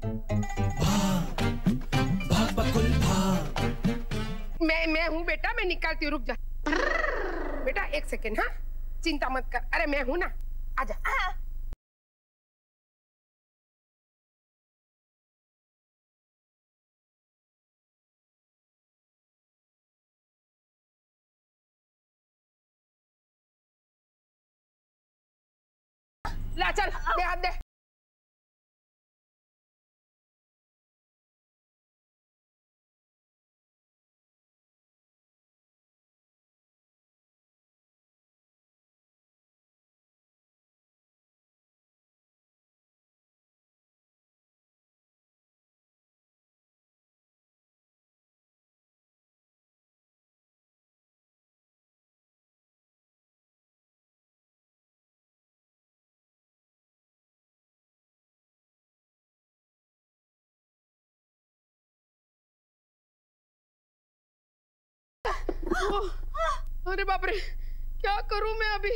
भाग बकुल भाग। मैं हूँ बेटा, मैं निकालती हूँ, रुक जा बेटा, एक सेकेंड। हाँ, चिंता मत कर, अरे मैं हूँ ना, आजा। ला चल, दे हाथ दे। अरे बाप रे, क्या करूं मैं अभी?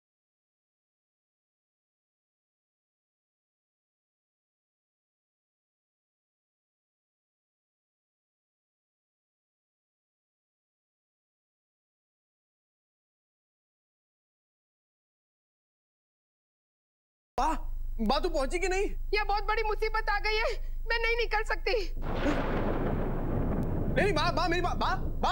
बा तू पहुंची कि नहीं? ये बहुत बड़ी मुसीबत आ गई है, मैं नहीं निकल सकती। नहीं बा मेरी बा।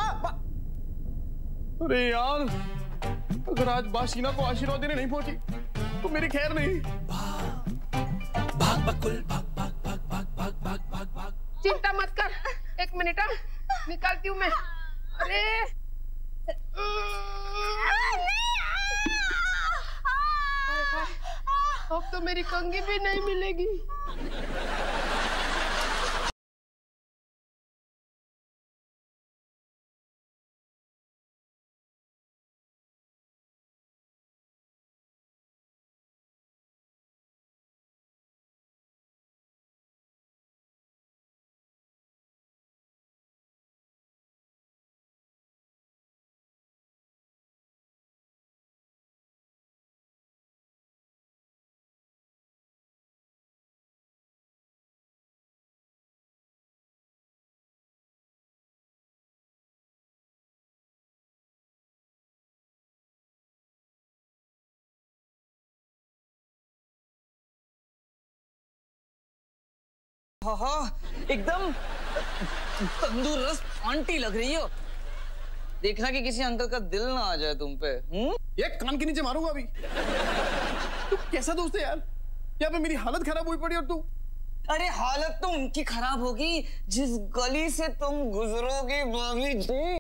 अरे यार, अगर आज बा शीना को आशीर्वाद देने नहीं पहुंची तो मेरी खैर नहीं। भाग बकुल भाग भाग भाग भाग भाग भाग भाग भाग। चिंता मत कर, एक मिनट, निकालती हूँ मैं। अरे अब तो मेरी कंघी भी नहीं मिलेगी। एकदम तंदुरुस्त आंटी लग रही हो। देखना कि किसी अंकल का दिल ना आ जाए तुम पे। ये कान के नीचे मारूंगा अभी। तू कैसा दोस्त है यार? यहाँ पे मेरी हालत खराब हुई पड़ी और तू। अरे हालत तो उनकी खराब होगी जिस गली से तुम गुजरोगी भाभी जी।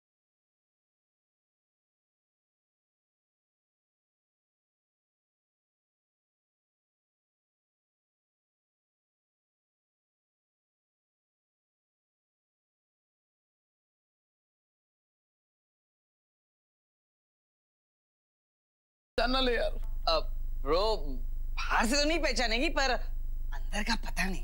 जानना ले यार। ब्रो, बाहर से तो नहीं पहचानेगी पर अंदर का पता नहीं।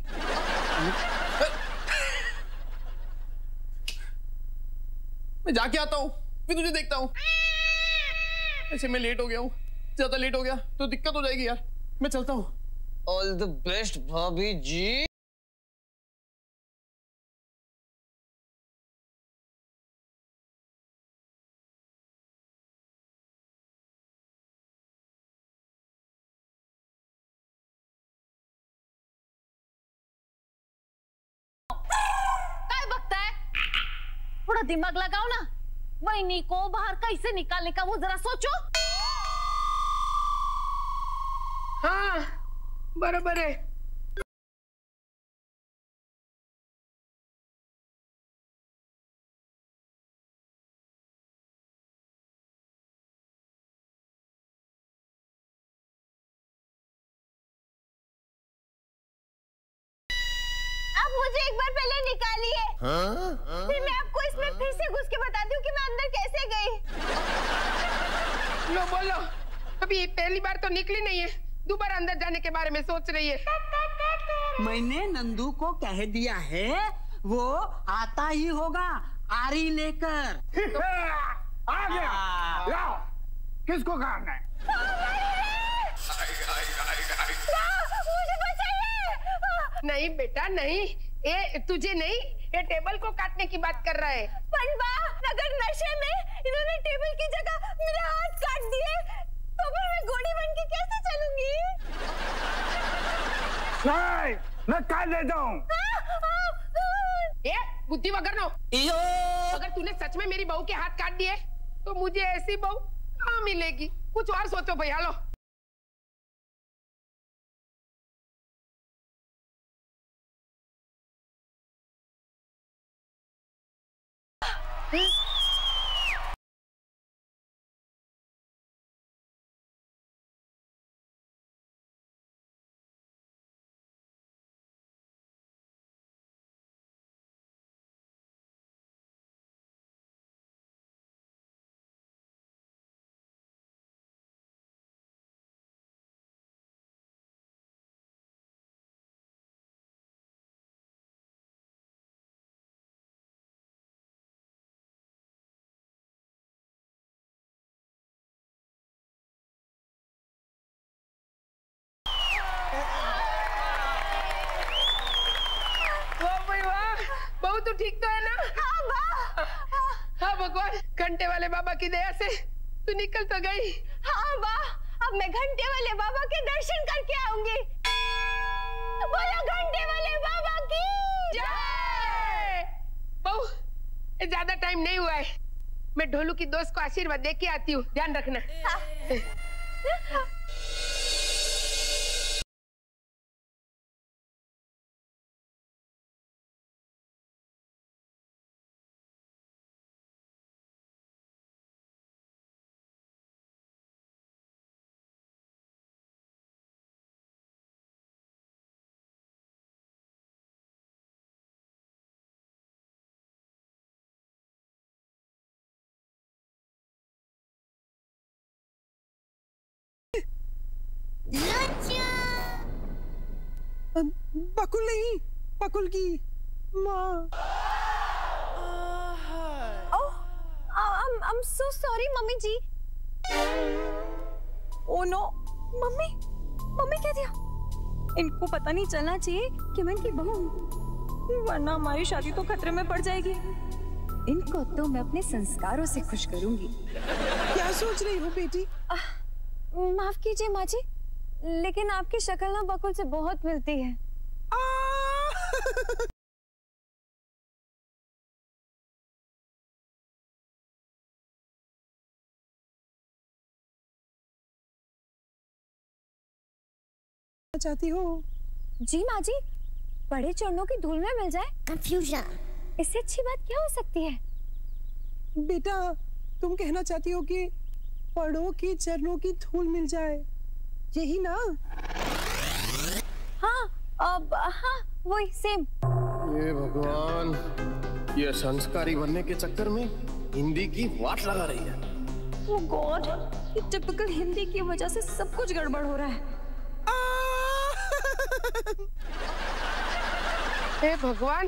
मैं जाके आता हूँ, फिर तुझे देखता हूँ। ऐसे मैं लेट हो गया हूँ, ज्यादा लेट हो गया तो दिक्कत हो जाएगी यार। मैं चलता हूँ। ऑल द बेस्ट भाभी जी। थोड़ा दिमाग लगाओ ना, वहीनी को बाहर कैसे निकालने का वो जरा सोचो। हाँ बराबर है। आप मुझे एक बार पहले निकालिए, फिर मैं आपको इसमें फिर से घुस के बताती हूँ कि मैं अंदर कैसे गई। लो बोलो, अभी पहली बार तो निकली नहीं है, दोबारा अंदर जाने के बारे में सोच रही है। मैंने नंदू को कह दिया है, वो आता ही होगा आरी लेकर। आ गया, लाओ, किसको खाना है? मुझे बचाइए, नहीं बेटा नहीं, ये तुझे नहीं, ये टेबल को काटने की बात कर रहा है। पर वाह, अगर नशे में इन्होंने टेबल की जगह मेरे हाथ काट दिए तो फिर मैं घोड़ी बन के कैसे चलूंगी? नहीं, मैं काट देता हूँ। ये बुद्धि वगर नो, अगर तूने सच में मेरी बहू के हाथ काट दिए तो मुझे ऐसी बहू कहाँ मिलेगी? कुछ और सोचो भैया लो। बहू तो ठीक तो है ना? हाँ भगवान, घंटे वाले बाबा की दया से तू निकल तो गई। हाँ वाह, अब मैं घंटे वाले बाबा के दर्शन करके आऊंगी। बोलो घंटे वाले बाबा की जय। बहू, ज्यादा टाइम नहीं हुआ है, मैं ढोलू की दोस्त को आशीर्वाद दे के आती हूँ, ध्यान रखना। बकुल नहीं, बकुल की माँ। I'm so sorry mummy ji. Oh no, mummy क्या दिया? इनको पता नहीं चलना चाहिए कि मैं इनकी बहू हूँ, वरना हमारी शादी तो खतरे में पड़ जाएगी। इनको तो मैं अपने संस्कारों से खुश करूंगी। क्या सोच रही हो बेटी? माफ कीजिए माँ जी, लेकिन आपकी शक्ल ना बकुल से बहुत मिलती है। चाहती हो? जी माँ जी, बड़े चरणों की धूल में मिल जाए कंफ्यूजन, इससे अच्छी बात क्या हो सकती है? बेटा, तुम कहना चाहती हो कि बड़ों की चरणों की धूल मिल जाए, यही ना? हाँ, हाँ वही सेम। ये भगवान, ये संस्कारी बनने के चक्कर में हिंदी की वाट लगा रही है। Oh God, ये टिपिकल हिंदी की वजह से सब कुछ गड़बड़ हो रहा है। हे भगवान,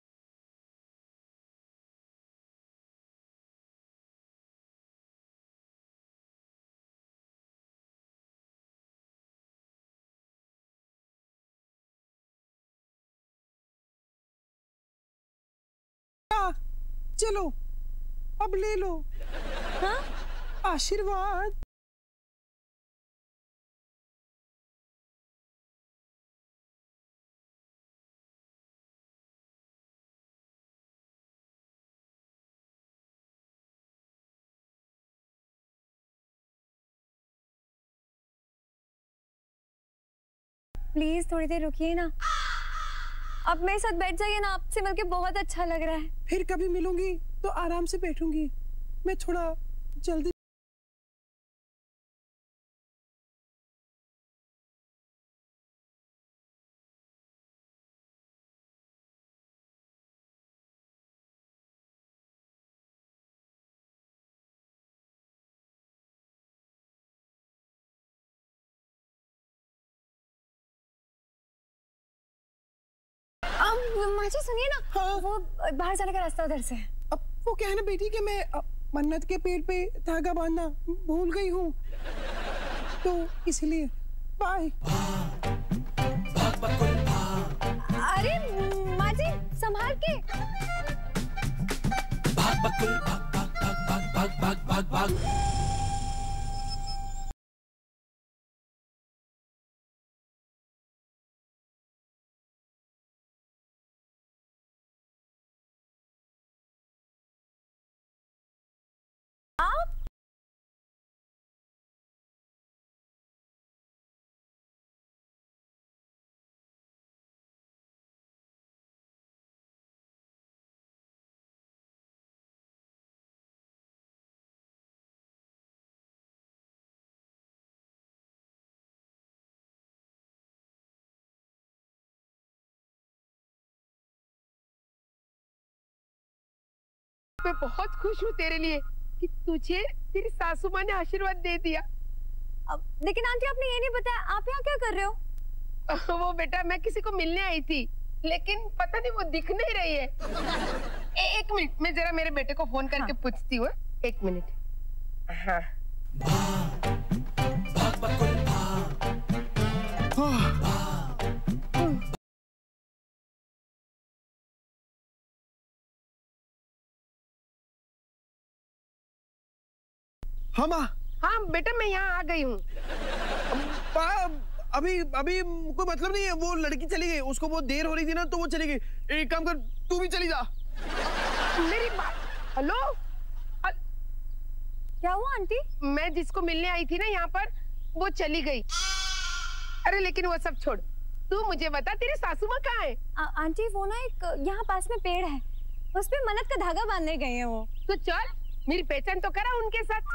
चलो अब ले लो। हाँ? आशीर्वाद। प्लीज थोड़ी देर रुकिए ना, अब मेरे साथ बैठ जाइए ना, आपसे मिलके बहुत अच्छा लग रहा है। फिर कभी मिलूंगी तो आराम से बैठूंगी, मैं थोड़ा जल्दी। माँ जी सुनिए ना। हाँ? वो बाहर जाने का रास्ता उधर से है। अब वो क्या है ना बेटी कि मैं मन्नत के पेड़ पे धागा बांधना भूल गई हूँ, तो इसलिए बाय। भाग बकुल भाग। के। भाग बकुल भाग भाग भाग भाग भाग भाग भाग भाग। मैं बहुत खुश हूँ तेरे लिए कि तुझे तेरी सासू माँ ने आशीर्वाद दे दिया। अब लेकिन आंटी आपने ये नहीं बताया आप यहाँ क्या कर रहे हो? वो बेटा मैं किसी को मिलने आई थी, लेकिन पता नहीं वो दिख नहीं रही है। एक मिनट, मैं जरा मेरे बेटे को फोन करके पूछती हूँ। एक मिनट। हाँ भाग बकुल भाग। हाँ माँ। हाँ बेटा मैं यहाँ आ गई हूँ। अभी अभी कोई मतलब नहीं है, वो लड़की चली गई, उसको बहुत देर हो रही थी ना तो वो चली गई। एक काम कर, तू भी चली जा। मेरी बात। हेलो क्या हुआ आंटी? मैं जिसको मिलने आई थी ना यहाँ पर, वो चली गई। अरे लेकिन वो सब छोड़, तू मुझे बता तेरी सासू माँ कहाँ है? आंटी वो ना एक यहाँ पास में पेड़ है, उस पे मन्नत का धागा बांधने गए हैं वो। तो चल मेरी पहचान तो करा उनके साथ।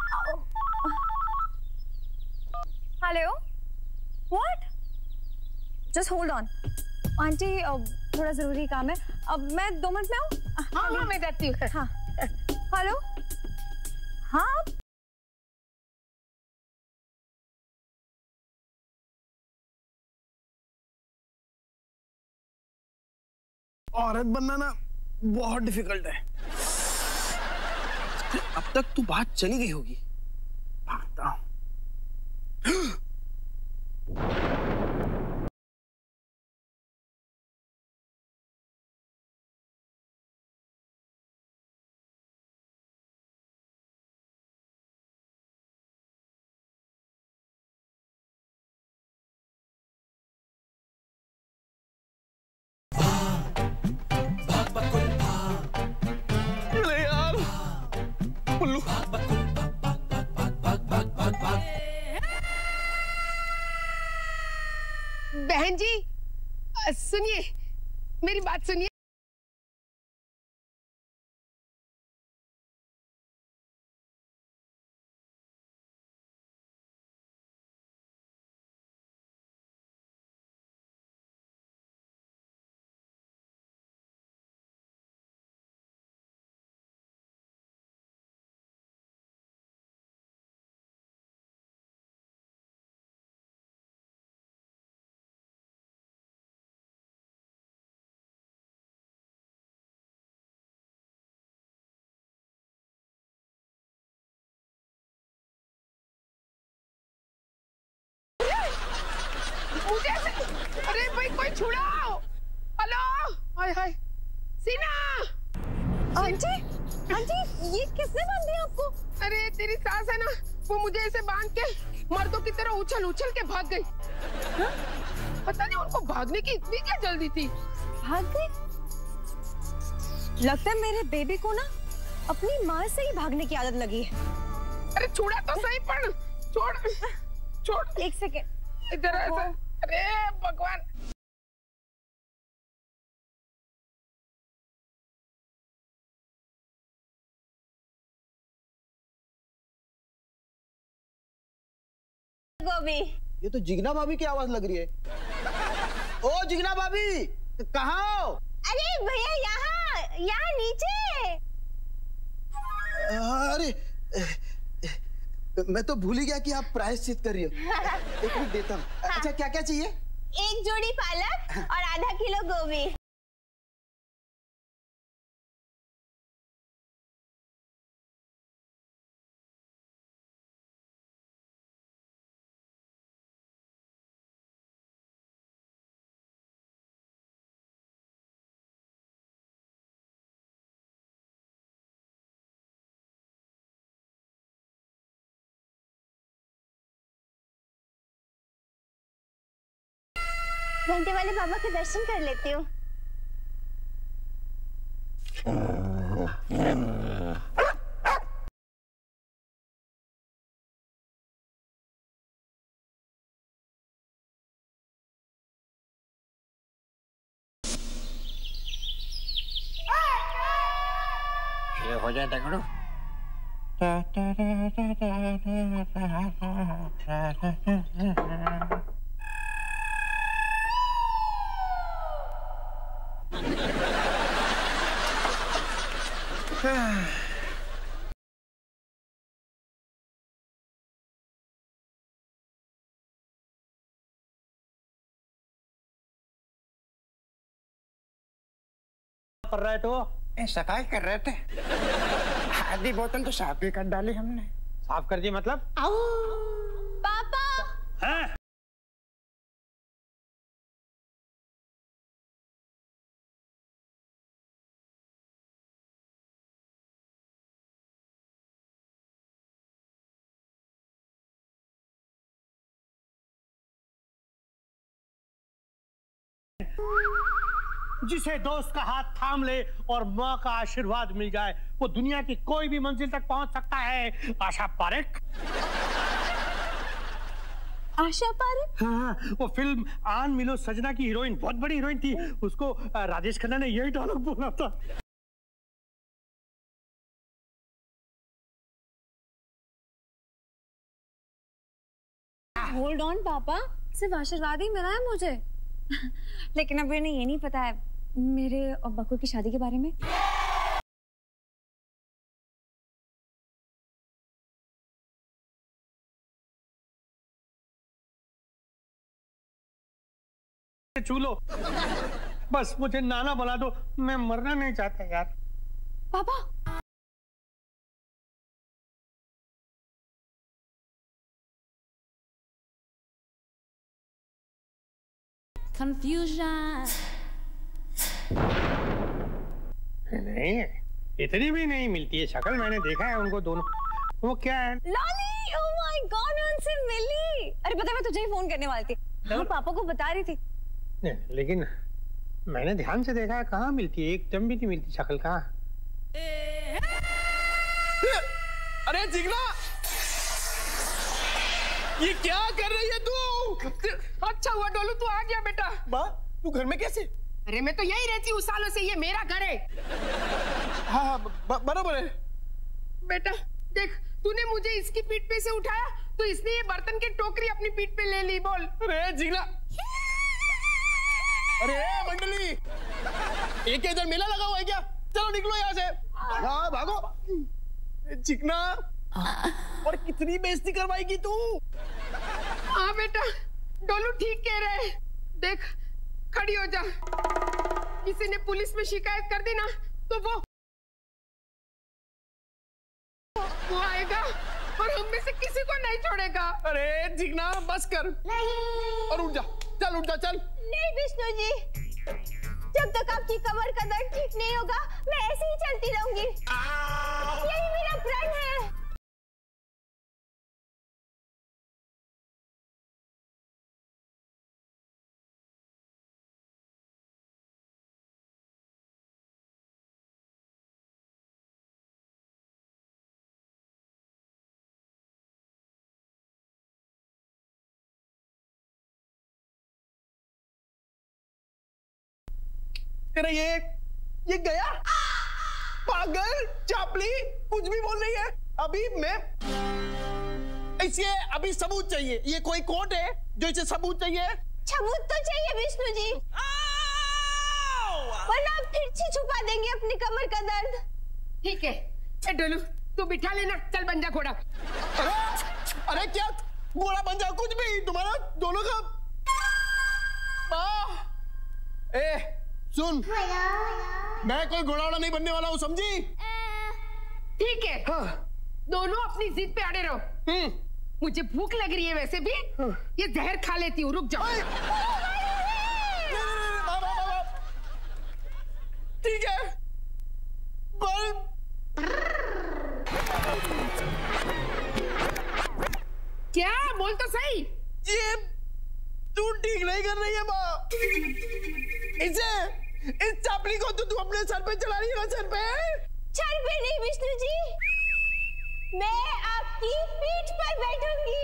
Hello what? Just hold on aunty, थोड़ा जरूरी काम है, अब मैं 2 मिनट में आऊँ? हाँ हाँ मैं जाती हूँ। हाँ हेलो हाँ औरत बनना ना बहुत डिफिकल्ट है। अब तक तू बात चली गई होगी, भागता हूं। भाग बकुल भाग। अरे यार उल्लू। भाग बकुल भाग भाग भाग भाग भाग भाग भाग। बहन जी सुनिए, मेरी बात सुनिए। मुझे अरे भाई कोई छुड़ाओ। हेलो हाय हाय सीना। आंटी आंटी ये किसने बांध दिया आपको? अरे तेरी सास है ना, वो मुझे ऐसे बांध के मर्दों की तरह उछल उछल के भाग गई। पता नहीं उनको भागने की इतनी क्या जल्दी थी। भाग गई? लगता है मेरे बेबी को ना अपनी माँ से ही भागने की आदत लगी है। अरे छुड़ा तो सही, पर छोड़ छोड़। 1 सेकेंड इधर ऐसा। अरे भगवान। गोभी ये तो जिगना भाभी की आवाज लग रही है। ओ जिगना भाभी कहाँ हो? अरे भैया यहाँ यहाँ नीचे। अरे मैं तो भूल ही गया कि आप प्रायश्चित कर रही हो। एक मिनट देता हूँ। अच्छा क्या क्या चाहिए? 1 जोड़ी पालक और आधा किलो गोभी। घंटे वाले बाबा के दर्शन कर लेती हूँ। ये हो जाए तगड़ो। कर रहे थे वो? सफाई कर रहे थे। आधी बोतल तो साफ ही कर डाली हमने। साफ कर दी मतलब? पापा। हैं? जिसे दोस्त का हाथ थाम ले और माँ का आशीर्वाद मिल जाए वो दुनिया की कोई भी मंजिल तक पहुंच सकता है। आशा पारेख। आशा पारेख? हाँ, वो फिल्म आन मिलो सजना की हीरोइन, बहुत बड़ी हीरोइन थी। उसको राजेश खन्ना ने यही डायलॉग बोला था। होल्ड ऑन पापा, सिर्फ आशीर्वाद ही मिला है मुझे। लेकिन अब इन्हें ये नहीं पता है मेरे और बकुल की शादी के बारे में। छू लो बस, मुझे नाना बना दो, मैं मरना नहीं चाहता यार। पापा Confusion. नहीं, इतनी भी नहीं मिलती है शक्ल, मैंने देखा है उनको दोनों। वो क्या है? लाली, ओह माय गॉड, मैं उनसे मिली। अरे पता है मैं तुझे ही फोन करने वाली थी, मैं पापा को बता रही थी। नहीं, लेकिन मैंने ध्यान से देखा है, कहाँ मिलती है, एकदम भी नहीं मिलती शक्ल। कहाँ? अरे जिगना, ये क्या कर रही है तू? अच्छा हुआ डोलू तू आ गया बेटा। माँ, तू घर में कैसे? अरे मैं तो यही रहती हूँ सालों से, ये मेरा घर है। हाँ बराबर है। बेटा देख, तूने मुझे इसकी पीठ पे से उठाया तो इसने ये बर्तन की टोकरी अपनी पीठ पे ले ली। बोल। अरे जिगना, अरे मंडली, एक इधर मेला लगा हुआ है क्या? चलो निकलो यहाँ से। हाँ भागो। जिगना, और कितनी बेइज्जती करवाएगी तू? हाँ बेटा, डोलू ठीक कह रहे हैं। देख, खड़ी हो जा। किसी ने पुलिस में शिकायत कर दी ना तो वो आएगा और हम में से किसी को नहीं छोड़ेगा। अरे जिगना बस कर और उठ जा, चल उठ जा, चल। नहीं विष्णु जी, जब तक आपकी कमर का दर्द ठीक नहीं होगा मैं ऐसे ही चलती रहूंगी। यही मेरा प्रण है। तेरा ये गया? पागल चापली, कुछ भी बोल रही है। अभी मैं इसे अभी सबूत चाहिए। ये कोई कोर्ट है जो इसे सबूत चाहिए? सबूत तो चाहिए विष्णु जी, वरना आप फिर से छुपा देंगे अपनी कमर का दर्द। ठीक है, डोलू तू बिठा लेना, चल बन जा घोड़ा। अरे क्या घोड़ा बन जा? कुछ भी, तुम्हारा दोनों का। ए सुन, मैं कोई घोड़ा नहीं बनने वाला हूँ, समझी? ठीक है। हाँ। दोनों अपनी जिद पे अड़े रहो। मुझे भूख लग रही है वैसे भी। ये जहर खा लेती हूँ, रुक जाओ। ठीक है, क्या बोल तो सही। ये तू ठीक नहीं कर रही है माँ। इस चापली को तो तू अपने सर पे चला रही है ना, सर पे नहीं विष्णु जी, मैं आपकी पीठ पर बैठूंगी।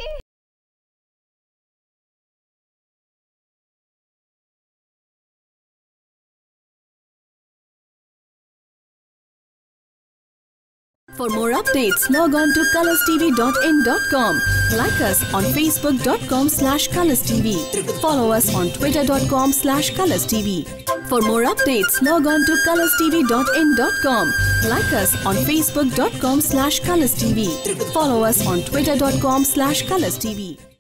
For more updates, log on to colorstv.in.com. Like us on facebook.com/colorstv. Follow us on twitter.com/colorstv. For more updates, log on to colorstv.in.com. Like us on facebook.com/colorstv. Follow us on twitter.com/colorstv.